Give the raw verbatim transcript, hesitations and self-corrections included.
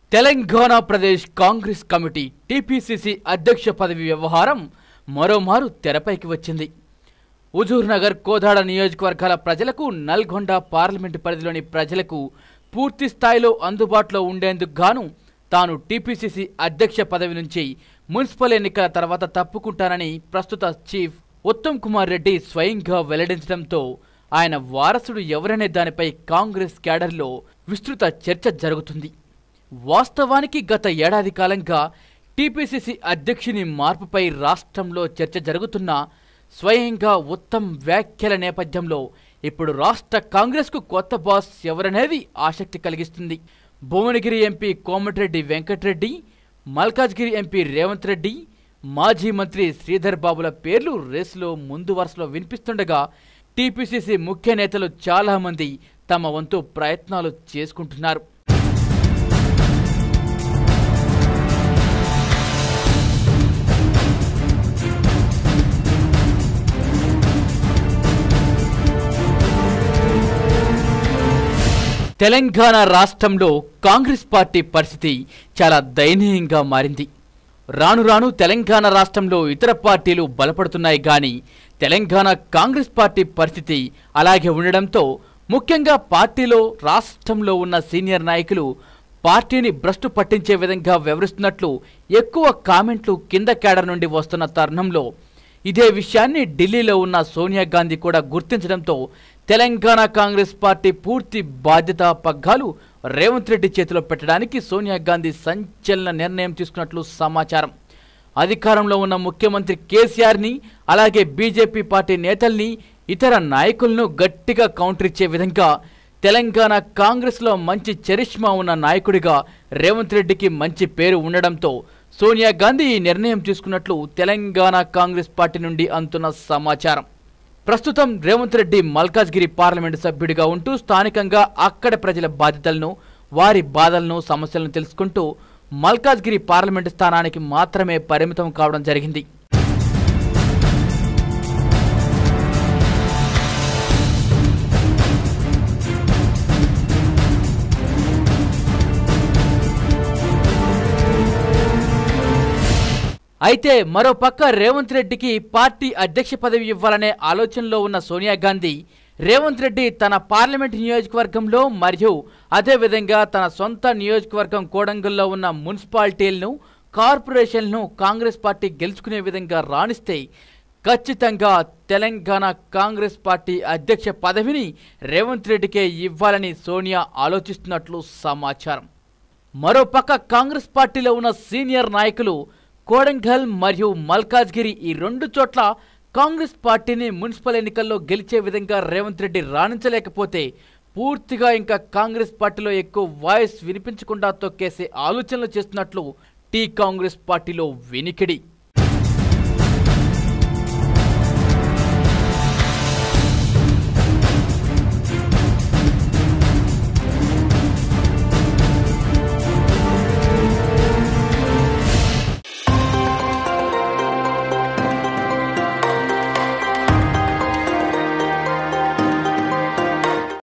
Telangana Pradesh Congress committee TPCC అధ్యక్ష పదవి వ్యవహారం మరోమారు తెరపైకి వచ్చింది. హుజూర్ నగర్, కోదాడ నియోజకవర్గాల ప్రజలకు, నల్గొండ పార్లమెంటు పరిధిలోని ప్రజలకు పూర్తి స్థాయిలో అందుబాటులో ఉండేందుకు గాను తాను టీపీసీసీ అధ్యక్ష పదవి నుంచి మున్సిపల్ ఎన్నికల తర్వాత తప్పుకుంటానని ప్రస్తుత చీఫ్ ఉత్తమ్ కుమార్ రెడ్డి స్వయంగా వెల్లడించడంతో ఆయన వారసుడు ఎవరనే దానిపై కాంగ్రెస్ క్యాడర్లో విస్తృత చర్చ జరుగుతుంది. వాస్తవానికి గత ఏడాది కాలంగా టీపీసీసీ అధ్యక్షుని మార్పుపై రాష్ట్రంలో చర్చ జరుగుతున్న స్వయంగా ఉత్తమ్ వ్యాఖ్యల నేపథ్యంలో ఇప్పుడు రాష్ట్ర కాంగ్రెస్కు కొత్త బాస్ ఎవరనేది ఆసక్తి కలిగిస్తుంది. భువనగిరి ఎంపీ కోమటిరెడ్డి వెంకటరెడ్డి, మల్కాజ్గిరి ఎంపీ రేవంత్ రెడ్డి, మాజీ మంత్రి శ్రీధర్ బాబుల పేర్లు రేసులో ముందు వరుసలో వినిపిస్తుండగా టీపీసీసీ ముఖ్య నేతలు చాలామంది తమ వంతు ప్రయత్నాలు చేసుకుంటున్నారు. తెలంగాణ రాష్ట్రంలో కాంగ్రెస్ పార్టీ పరిస్థితి చాలా దయనీయంగా మారింది. రాను రాను తెలంగాణ రాష్ట్రంలో ఇతర పార్టీలు బలపడుతున్నాయి కానీ తెలంగాణ కాంగ్రెస్ పార్టీ పరిస్థితి అలాగే ఉండడంతో ముఖ్యంగా పార్టీలో రాష్ట్రంలో ఉన్న సీనియర్ నాయకులు పార్టీని భ్రష్టు పట్టించే విధంగా వ్యవహరిస్తున్నట్లు ఎక్కువ కామెంట్లు కింద కేడర్ నుండి వస్తున్న తరుణంలో ఇదే విషయాన్ని ఢిల్లీలో ఉన్న సోనియా గాంధీ కూడా గుర్తించడంతో తెలంగాణ కాంగ్రెస్ పార్టీ పూర్తి బాధ్యత పగ్గాలు రేవంత్ రెడ్డి చేతిలో పెట్టడానికి సోనియా గాంధీ సంచలన నిర్ణయం తీసుకున్నట్లు సమాచారం. అధికారంలో ఉన్న ముఖ్యమంత్రి కేసీఆర్ని, అలాగే బీజేపీ పార్టీ నేతల్ని, ఇతర నాయకులను గట్టిగా కౌంటర్ ఇచ్చే విధంగా తెలంగాణ కాంగ్రెస్లో మంచి చరిష్మా ఉన్న నాయకుడిగా రేవంత్ రెడ్డికి మంచి పేరు ఉండడంతో సోనియా గాంధీ ఈ నిర్ణయం తీసుకున్నట్లు తెలంగాణ కాంగ్రెస్ పార్టీ నుండి అందుతున్న సమాచారం. ప్రస్తుతం రేవంత్ రెడ్డి మల్కాజ్గిరి పార్లమెంటు సభ్యుడిగా ఉంటూ స్థానికంగా అక్కడ ప్రజల బాధ్యతలను, వారి బాధలను, సమస్యలను తెలుసుకుంటూ మల్కాజ్గిరి పార్లమెంటు స్థానానికి మాత్రమే పరిమితం కావడం జరిగింది. అయితే మరోపక్క రేవంత్ రెడ్డికి పార్టీ అధ్యక్ష పదవి ఇవ్వాలనే ఆలోచనలో ఉన్న సోనియా గాంధీ రేవంత్ రెడ్డి తన పార్లమెంట్ నియోజకవర్గంలో మరియు అదేవిధంగా తన సొంత నియోజకవర్గం కోడంగల్లో ఉన్న మున్సిపాలిటీలను, కార్పొరేషన్లను కాంగ్రెస్ పార్టీ గెలుచుకునే విధంగా రాణిస్తే ఖచ్చితంగా తెలంగాణ కాంగ్రెస్ పార్టీ అధ్యక్ష పదవిని రేవంత్ రెడ్డికే ఇవ్వాలని సోనియా ఆలోచిస్తున్నట్లు సమాచారం. మరోపక్క కాంగ్రెస్ పార్టీలో ఉన్న సీనియర్ నాయకులు కోడంగల్ మరియు మల్కాజ్గిరి ఈ రెండు చోట్ల కాంగ్రెస్ పార్టీని మున్సిపల్ ఎన్నికల్లో గెలిచే విధంగా రేవంత్ రెడ్డి రాణించలేకపోతే పూర్తిగా ఇంకా కాంగ్రెస్ పార్టీలో ఎక్కువ వాయిస్ వినిపించకుండా తొక్కేసే ఆలోచనలు చేస్తున్నట్లు టీ కాంగ్రెస్ పార్టీలో వినికిడి.